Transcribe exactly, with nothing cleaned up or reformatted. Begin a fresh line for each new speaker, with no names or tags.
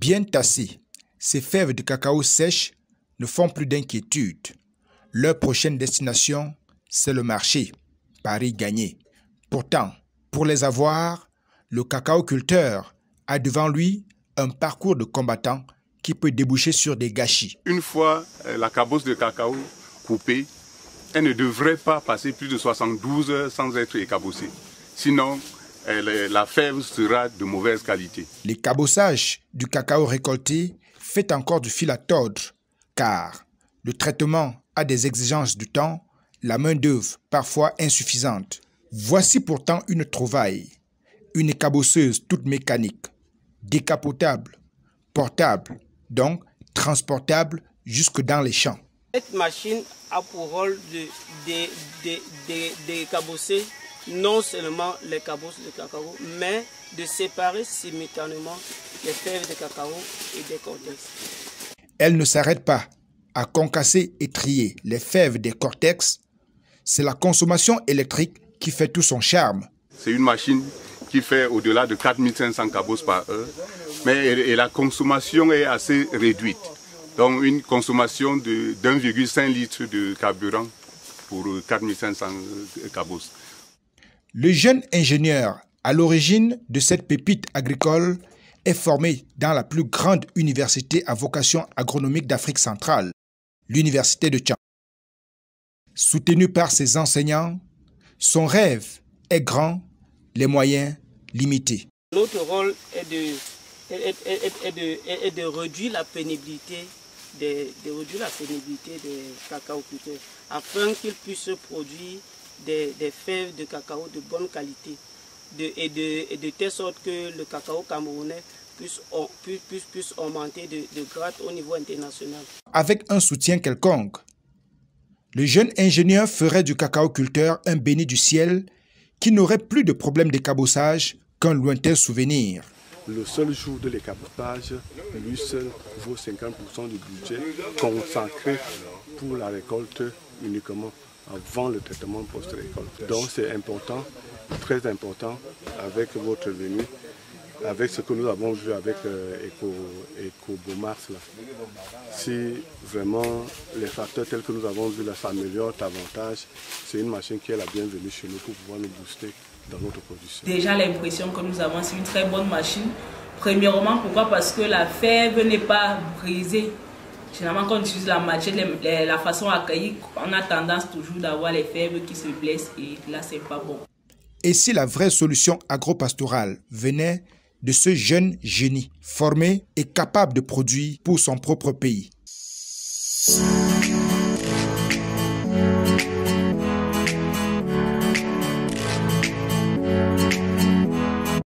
Bien tassées, ces fèves de cacao sèches ne font plus d'inquiétude. Leur prochaine destination, c'est le marché. Paris gagné. Pourtant, pour les avoir, le cacaoculteur a devant lui un parcours de combattant qui peut déboucher sur des gâchis.
Une fois la cabosse de cacao coupée, elle ne devrait pas passer plus de soixante-douze heures sans être écabossée. Sinon, elle, la fève sera de mauvaise qualité.
Les cabossages du cacao récolté fait encore du fil à tordre, car le traitement a des exigences du temps, la main-d'œuvre parfois insuffisante. Voici pourtant une trouvaille, une écabosseuse toute mécanique, décapotable, portable, donc transportable jusque dans les champs.
Cette machine a pour rôle de, de, de, de, de cabosser non seulement les cabosses de cacao, mais de séparer simultanément les fèves de cacao et des cortex.
Elle ne s'arrête pas à concasser et trier les fèves des cortex. C'est la consommation électrique qui fait tout son charme.
C'est une machine qui fait au-delà de quatre mille cinq cents cabosses par heure, mais et la consommation est assez réduite. Donc une consommation de d'un virgule cinq litre de carburant pour quatre mille cinq cents cabosses.
Le jeune ingénieur à l'origine de cette pépite agricole est formé dans la plus grande université à vocation agronomique d'Afrique centrale, l'université de Tchang. Soutenu par ses enseignants, son rêve est grand, les moyens limités.
Notre rôle est de, est, est, est de, est de réduire la pénibilité des, de réduire la pénibilité des cacaoculteurs afin qu'ils puissent produire des, des fèves de cacao de bonne qualité de, et, de, et de telle sorte que le cacao camerounais puisse, puisse, puisse, puisse augmenter de, de grade au niveau international.
Avec un soutien quelconque, le jeune ingénieur ferait du cacaoculteur un béni du ciel qui n'aurait plus de problème d'écabossage qu'un lointain souvenir.
Le seul jour de l'écabossage, lui seul, vaut cinquante pour cent du budget consacré pour la récolte uniquement avant le traitement post-récolte. Donc c'est important, très important, avec votre venue, avec ce que nous avons vu avec euh, Eco, Eco Beaumars, là. Si vraiment les facteurs tels que nous avons vu là s'améliorent davantage, c'est une machine qui est la bienvenue chez nous pour pouvoir nous booster dans notre production.
Déjà l'impression que nous avons, c'est une très bonne machine. Premièrement, pourquoi? Parce que la fève n'est pas brisée. Généralement, quand on utilise la machette, la façon à cueillir, on a tendance toujours d'avoir les fèves qui se blessent et là, c'est pas bon.
Et si la vraie solution agro-pastorale venait de ce jeune génie, formé et capable de produire pour son propre pays?